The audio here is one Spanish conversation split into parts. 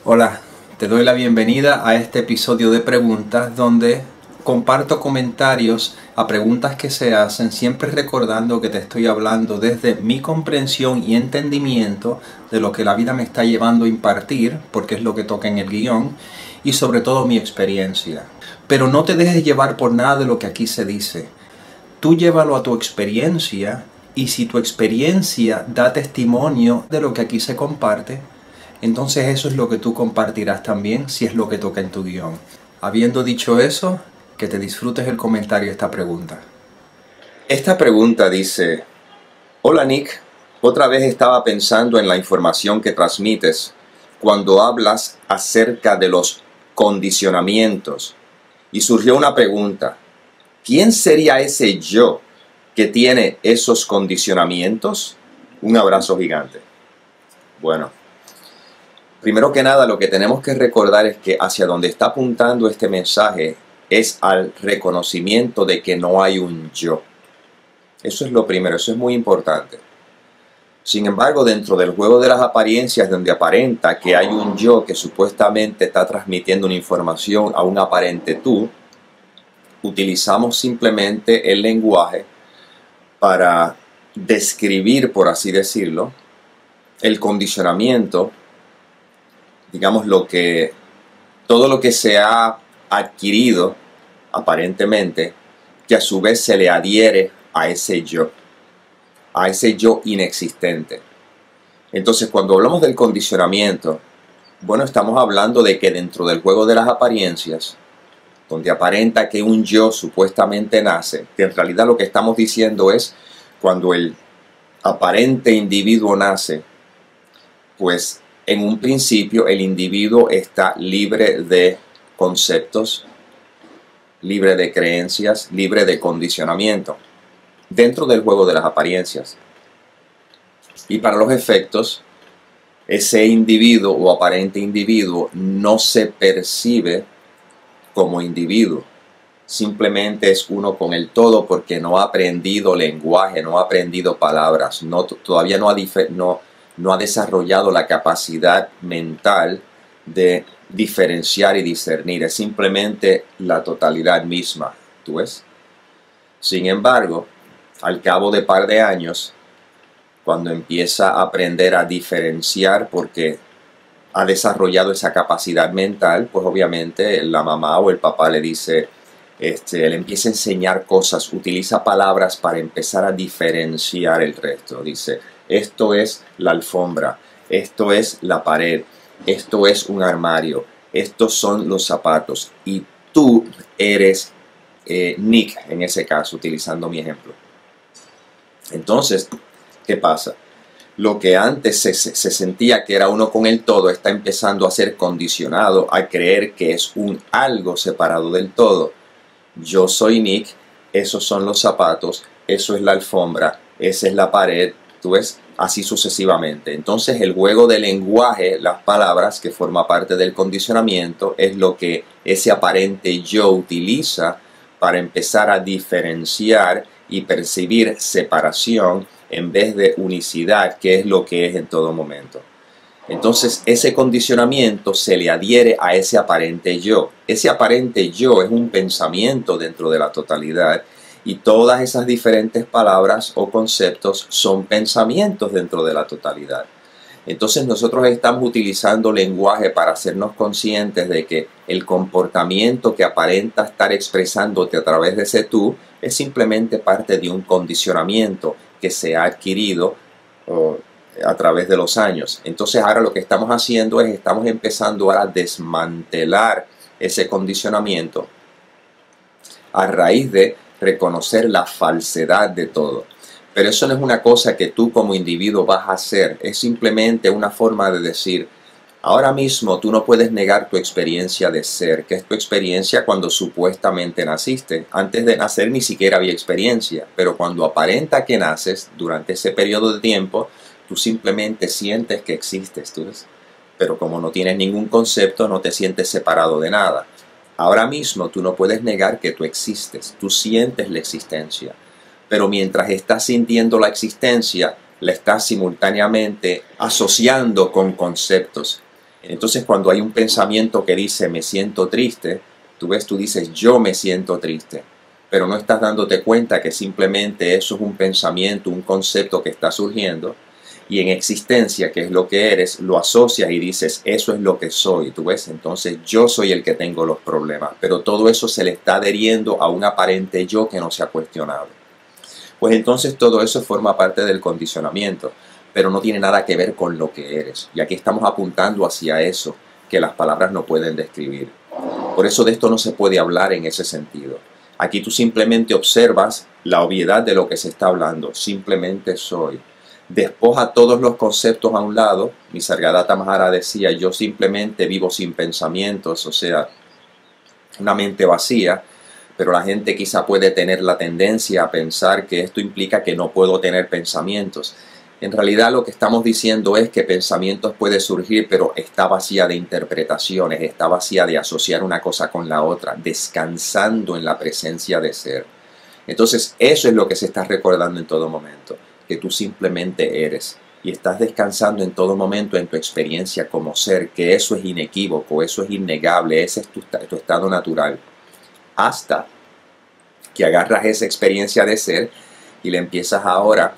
Hola, te doy la bienvenida a este episodio de preguntas donde comparto comentarios a preguntas que se hacen, siempre recordando que te estoy hablando desde mi comprensión y entendimiento de lo que la vida me está llevando a impartir, porque es lo que toca en el guión, y sobre todo mi experiencia. Pero no te dejes llevar por nada de lo que aquí se dice. Tú llévalo a tu experiencia, y si tu experiencia da testimonio de lo que aquí se comparte, entonces eso es lo que tú compartirás también si es lo que toca en tu guión. Habiendo dicho eso, que te disfrutes el comentario de esta pregunta. Esta pregunta dice: Hola Nick, otra vez estaba pensando en la información que transmites cuando hablas acerca de los condicionamientos y surgió una pregunta: ¿quién sería ese yo que tiene esos condicionamientos? Un abrazo gigante. Bueno, primero que nada, lo que tenemos que recordar es que hacia donde está apuntando este mensaje es al reconocimiento de que no hay un yo. Eso es lo primero, eso es muy importante. Sin embargo, dentro del juego de las apariencias, donde aparenta que hay un yo que supuestamente está transmitiendo una información a un aparente tú, utilizamos simplemente el lenguaje para describir, por así decirlo, el condicionamiento, digamos todo lo que se ha adquirido aparentemente, que a su vez se le adhiere a ese yo inexistente. Entonces, cuando hablamos del condicionamiento, bueno, estamos hablando de que dentro del juego de las apariencias, donde aparenta que un yo supuestamente nace, que en realidad lo que estamos diciendo es, cuando el aparente individuo nace, pues en un principio el individuo está libre de conceptos, libre de creencias, libre de condicionamiento, dentro del juego de las apariencias. Y para los efectos, ese individuo o aparente individuo no se percibe como individuo. Simplemente es uno con el todo porque no ha aprendido lenguaje, no ha aprendido palabras, todavía no ha desarrollado la capacidad mental de diferenciar y discernir. Es simplemente la totalidad misma, ¿tú ves? Sin embargo, al cabo de par de años, cuando empieza a aprender a diferenciar porque ha desarrollado esa capacidad mental, pues obviamente la mamá o el papá le dice, le empieza a enseñar cosas, utiliza palabras para empezar a diferenciar el resto. Dice, esto es la alfombra, esto es la pared, esto es un armario, estos son los zapatos y tú eres Nick, en ese caso, utilizando mi ejemplo. Entonces, ¿qué pasa? Lo que antes se sentía que era uno con el todo está empezando a ser condicionado a creer que es un algo separado del todo. Yo soy Nick, esos son los zapatos, eso es la alfombra, esa es la pared, ¿tú ves? Así sucesivamente. Entonces el juego del lenguaje, las palabras, que forma parte del condicionamiento, es lo que ese aparente yo utiliza para empezar a diferenciar y percibir separación en vez de unicidad, que es lo que es en todo momento. Entonces ese condicionamiento se le adhiere a ese aparente yo. Ese aparente yo es un pensamiento dentro de la totalidad y todas esas diferentes palabras o conceptos son pensamientos dentro de la totalidad. Entonces nosotros estamos utilizando lenguaje para hacernos conscientes de que el comportamiento que aparenta estar expresándote a través de ese tú es simplemente parte de un condicionamiento que se ha adquirido a través de los años. Entonces ahora lo que estamos haciendo es estamos empezando a desmantelar ese condicionamiento a raíz de reconocer la falsedad de todo. Pero eso no es una cosa que tú como individuo vas a hacer, es simplemente una forma de decir, ahora mismo tú no puedes negar tu experiencia de ser, que es tu experiencia cuando supuestamente naciste. Antes de nacer ni siquiera había experiencia, pero cuando aparenta que naces, durante ese periodo de tiempo, tú simplemente sientes que existes, ¿tú ves? Pero como no tienes ningún concepto, no te sientes separado de nada. Ahora mismo tú no puedes negar que tú existes, tú sientes la existencia. Pero mientras estás sintiendo la existencia, la estás simultáneamente asociando con conceptos. Entonces cuando hay un pensamiento que dice me siento triste, tú dices yo me siento triste, pero no estás dándote cuenta que simplemente eso es un pensamiento, un concepto que está surgiendo, y en existencia, que es lo que eres, lo asocias y dices eso es lo que soy, ¿tú ves? Entonces yo soy el que tengo los problemas, pero todo eso se le está adheriendo a un aparente yo que no se ha cuestionado. Pues entonces todo eso forma parte del condicionamiento, pero no tiene nada que ver con lo que eres. Y aquí estamos apuntando hacia eso que las palabras no pueden describir. Por eso de esto no se puede hablar en ese sentido. Aquí tú simplemente observas la obviedad de lo que se está hablando. Simplemente soy. Despoja todos los conceptos a un lado. Nisargadatta Mahara decía, yo simplemente vivo sin pensamientos, o sea, una mente vacía. Pero la gente quizá puede tener la tendencia a pensar que esto implica que no puedo tener pensamientos. En realidad lo que estamos diciendo es que pensamientos puede surgir, pero está vacía de interpretaciones, está vacía de asociar una cosa con la otra, descansando en la presencia de ser. Entonces eso es lo que se está recordando en todo momento, que tú simplemente eres y estás descansando en todo momento en tu experiencia como ser, que eso es inequívoco, eso es innegable, ese es tu estado natural. Hasta que agarras esa experiencia de ser y le empiezas ahora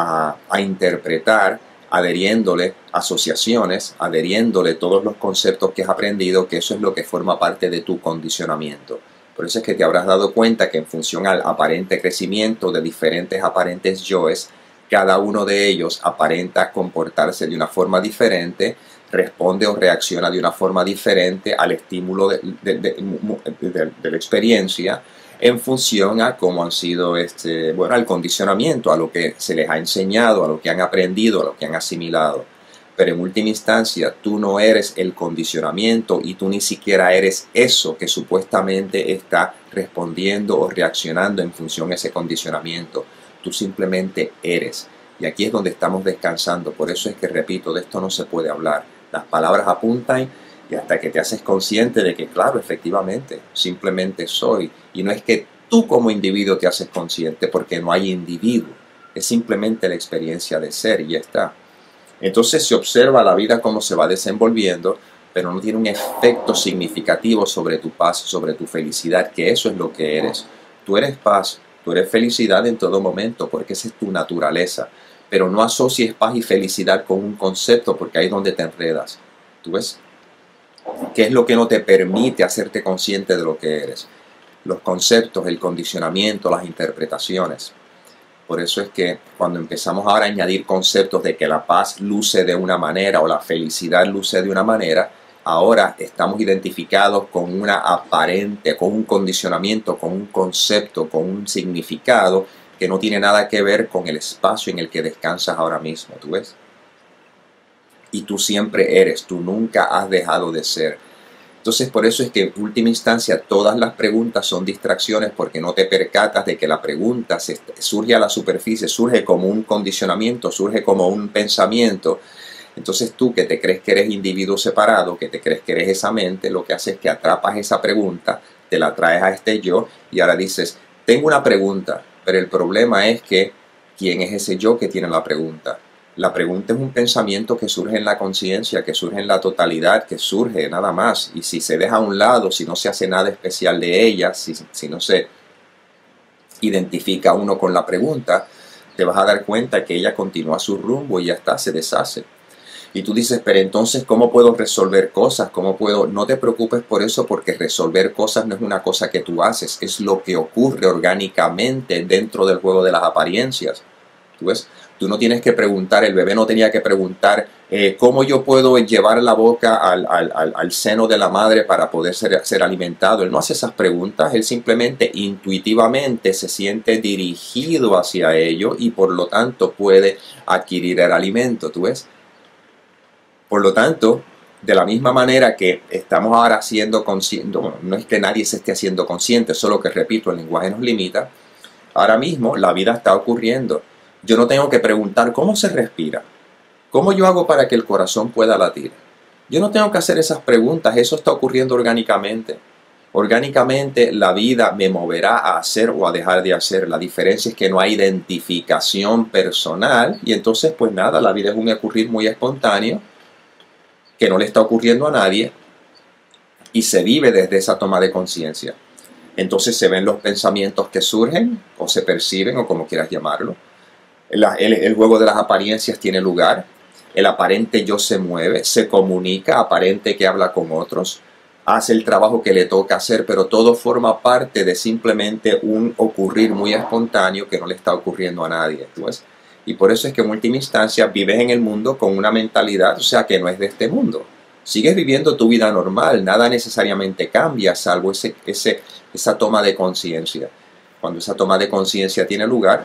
a interpretar, adheriéndole asociaciones, adheriéndole todos los conceptos que has aprendido, que eso es lo que forma parte de tu condicionamiento. Por eso es que te habrás dado cuenta que en función al aparente crecimiento de diferentes aparentes yoes, cada uno de ellos aparenta comportarse de una forma diferente, responde o reacciona de una forma diferente al estímulo de la experiencia, en función a cómo han sido, al condicionamiento, a lo que se les ha enseñado, a lo que han aprendido, a lo que han asimilado. Pero en última instancia, tú no eres el condicionamiento y tú ni siquiera eres eso que supuestamente está respondiendo o reaccionando en función a ese condicionamiento. Tú simplemente eres. Y aquí es donde estamos descansando. Por eso es que, repito, de esto no se puede hablar. Las palabras apuntan y hasta que te haces consciente de que, claro, efectivamente, simplemente soy. Y no es que tú como individuo te haces consciente porque no hay individuo. Es simplemente la experiencia de ser y ya está. Entonces se observa la vida como se va desenvolviendo, pero no tiene un efecto significativo sobre tu paz, sobre tu felicidad, que eso es lo que eres. Tú eres paz, tú eres felicidad en todo momento porque esa es tu naturaleza. Pero no asocies paz y felicidad con un concepto porque ahí es donde te enredas. ¿Tú ves? ¿Qué es lo que no te permite hacerte consciente de lo que eres? Los conceptos, el condicionamiento, las interpretaciones. Por eso es que cuando empezamos ahora a añadir conceptos de que la paz luce de una manera o la felicidad luce de una manera, ahora estamos identificados con una aparente, con un condicionamiento, con un concepto, con un significado que no tiene nada que ver con el espacio en el que descansas ahora mismo, ¿tú ves? Y tú siempre eres, tú nunca has dejado de ser. Entonces por eso es que en última instancia todas las preguntas son distracciones porque no te percatas de que la pregunta surge a la superficie, surge como un condicionamiento, surge como un pensamiento. Entonces tú que te crees que eres individuo separado, que te crees que eres esa mente, lo que haces es que atrapas esa pregunta, te la traes a este yo y ahora dices, tengo una pregunta, pero el problema es que ¿quién es ese yo que tiene la pregunta? La pregunta es un pensamiento que surge en la conciencia, que surge en la totalidad, que surge nada más. Y si se deja a un lado, si no se hace nada especial de ella, si no se identifica uno con la pregunta, te vas a dar cuenta que ella continúa su rumbo y ya está, se deshace. Y tú dices, pero entonces, ¿cómo puedo resolver cosas? ¿Cómo puedo? No te preocupes por eso, porque resolver cosas no es una cosa que tú haces, es lo que ocurre orgánicamente dentro del juego de las apariencias. ¿Tú ves? Tú no tienes que preguntar, el bebé no tenía que preguntar cómo yo puedo llevar la boca al seno de la madre para poder ser alimentado. Él no hace esas preguntas, él simplemente intuitivamente se siente dirigido hacia ello y por lo tanto puede adquirir el alimento, ¿tú ves? Por lo tanto, de la misma manera que estamos ahora siendo conscientes, no es que nadie se esté haciendo consciente, solo que repito, el lenguaje nos limita, ahora mismo la vida está ocurriendo. Yo no tengo que preguntar cómo se respira, cómo yo hago para que el corazón pueda latir. Yo no tengo que hacer esas preguntas, eso está ocurriendo orgánicamente. Orgánicamente la vida me moverá a hacer o a dejar de hacer. La diferencia es que no hay identificación personal y entonces pues nada, la vida es un ocurrir muy espontáneo que no le está ocurriendo a nadie y se vive desde esa toma de conciencia. Entonces se ven los pensamientos que surgen o se perciben o como quieras llamarlo. El juego de las apariencias tiene lugar. El aparente yo se mueve, se comunica, aparente que habla con otros, hace el trabajo que le toca hacer, pero todo forma parte de simplemente un ocurrir muy espontáneo que no le está ocurriendo a nadie. ¿Ves? Y por eso es que en última instancia vives en el mundo con una mentalidad, o sea, que no es de este mundo. Sigues viviendo tu vida normal, nada necesariamente cambia, salvo esa toma de conciencia. Cuando esa toma de conciencia tiene lugar,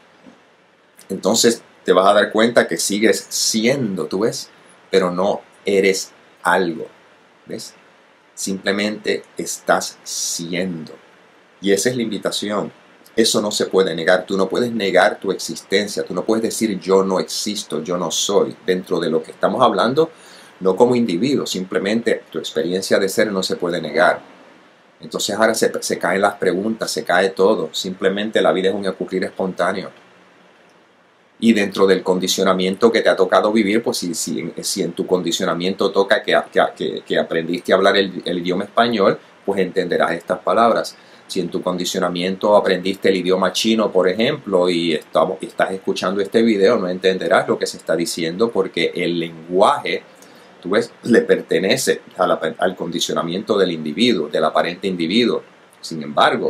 entonces te vas a dar cuenta que sigues siendo, ¿tú ves? Pero no eres algo, ¿ves? Simplemente estás siendo. Y esa es la invitación. Eso no se puede negar. Tú no puedes negar tu existencia. Tú no puedes decir yo no existo, yo no soy. Dentro de lo que estamos hablando, no como individuo. Simplemente tu experiencia de ser no se puede negar. Entonces ahora se caen las preguntas, se cae todo. Simplemente la vida es un ocurrir espontáneo. Y dentro del condicionamiento que te ha tocado vivir, pues si en tu condicionamiento toca que aprendiste a hablar el idioma español, pues entenderás estas palabras. Si en tu condicionamiento aprendiste el idioma chino, por ejemplo, y estás escuchando este video, no entenderás lo que se está diciendo porque el lenguaje, tú ves, le pertenece al condicionamiento del individuo, del aparente individuo. Sin embargo,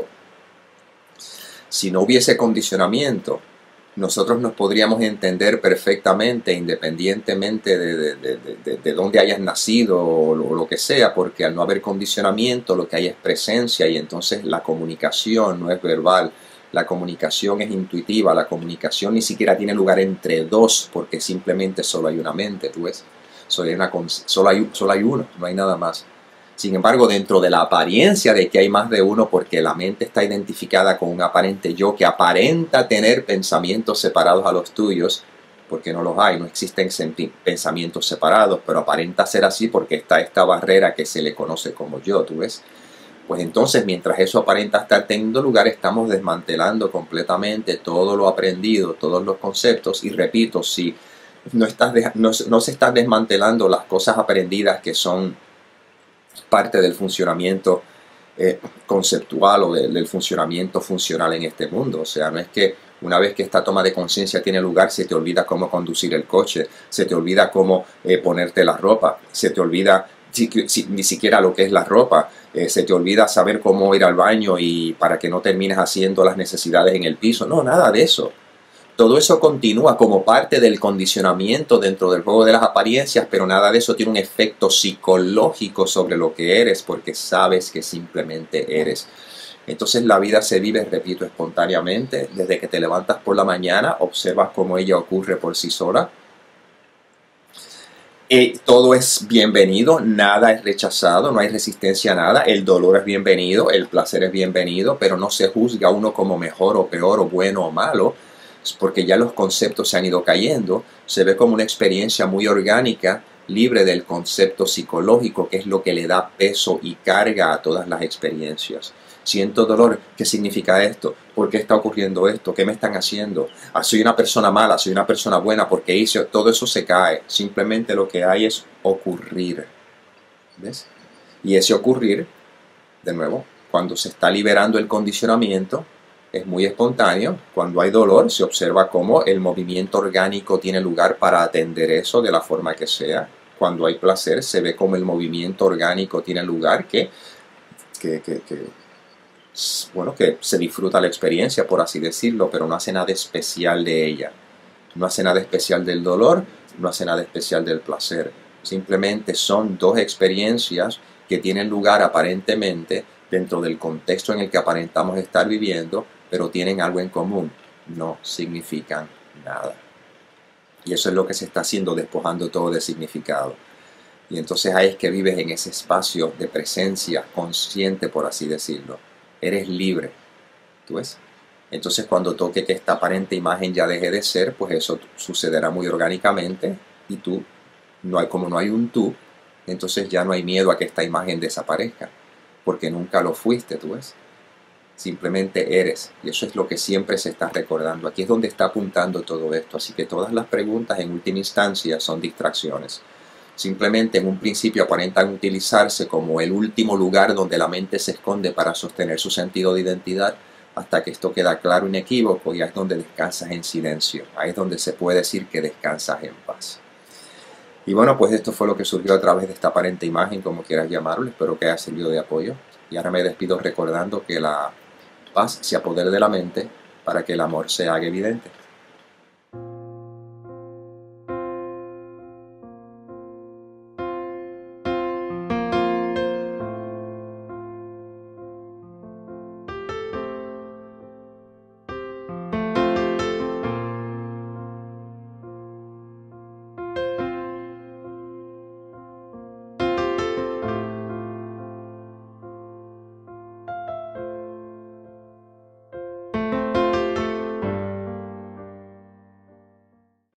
si no hubiese condicionamiento, nosotros nos podríamos entender perfectamente, independientemente de dónde hayas nacido o lo que sea, porque al no haber condicionamiento lo que hay es presencia y entonces la comunicación no es verbal, la comunicación es intuitiva, la comunicación ni siquiera tiene lugar entre dos porque simplemente solo hay una mente, ¿tú ves? Solo hay uno, no hay nada más. Sin embargo, dentro de la apariencia de que hay más de uno, porque la mente está identificada con un aparente yo que aparenta tener pensamientos separados a los tuyos, porque no los hay, no existen pensamientos separados, pero aparenta ser así porque está esta barrera que se le conoce como yo, ¿tú ves? Pues entonces, mientras eso aparenta estar teniendo lugar, estamos desmantelando completamente todo lo aprendido, todos los conceptos, y repito, si no se están desmantelando las cosas aprendidas que son parte del funcionamiento conceptual o del funcionamiento funcional en este mundo. O sea, no es que una vez que esta toma de conciencia tiene lugar, se te olvida cómo conducir el coche, se te olvida cómo ponerte la ropa, se te olvida ni siquiera lo que es la ropa, se te olvida saber cómo ir al baño y para que no termines haciendo las necesidades en el piso. No, nada de eso. Todo eso continúa como parte del condicionamiento dentro del juego de las apariencias, pero nada de eso tiene un efecto psicológico sobre lo que eres, porque sabes que simplemente eres. Entonces la vida se vive, repito, espontáneamente. Desde que te levantas por la mañana, observas cómo ella ocurre por sí sola. Todo es bienvenido, nada es rechazado, no hay resistencia a nada. El dolor es bienvenido, el placer es bienvenido, pero no se juzga a uno como mejor o peor o bueno o malo, porque ya los conceptos se han ido cayendo, se ve como una experiencia muy orgánica, libre del concepto psicológico, que es lo que le da peso y carga a todas las experiencias. Siento dolor, ¿qué significa esto? ¿Por qué está ocurriendo esto? ¿Qué me están haciendo? ¿Soy una persona mala? ¿Soy una persona buena? ¿Por qué hice? Todo eso se cae. Simplemente lo que hay es ocurrir. ¿Ves? Y ese ocurrir, de nuevo, cuando se está liberando el condicionamiento, es muy espontáneo. Cuando hay dolor, se observa cómo el movimiento orgánico tiene lugar para atender eso de la forma que sea. Cuando hay placer, se ve cómo el movimiento orgánico tiene lugar, que se disfruta la experiencia, por así decirlo, pero no hace nada especial de ella. No hace nada especial del dolor, no hace nada especial del placer. Simplemente son dos experiencias que tienen lugar aparentemente dentro del contexto en el que aparentamos estar viviendo, pero tienen algo en común, no significan nada. Y eso es lo que se está haciendo, despojando todo de significado. Y entonces ahí es que vives en ese espacio de presencia consciente, por así decirlo. Eres libre, ¿tú ves? Entonces cuando toque que esta aparente imagen ya deje de ser, pues eso sucederá muy orgánicamente y como no hay un tú, entonces ya no hay miedo a que esta imagen desaparezca, porque nunca lo fuiste, ¿tú ves? Simplemente eres, y eso es lo que siempre se está recordando. Aquí es donde está apuntando todo esto, así que todas las preguntas en última instancia son distracciones. simplemente en un principio aparentan utilizarse como el último lugar donde la mente se esconde para sostener su sentido de identidad, hasta que esto queda claro e inequívoco, y ahí es donde descansas en silencio, ahí es donde se puede decir que descansas en paz. Y bueno, pues esto fue lo que surgió a través de esta aparente imagen, como quieras llamarlo. Espero que haya servido de apoyo. Y ahora me despido recordando que la paz se apodere de la mente para que el amor se haga evidente.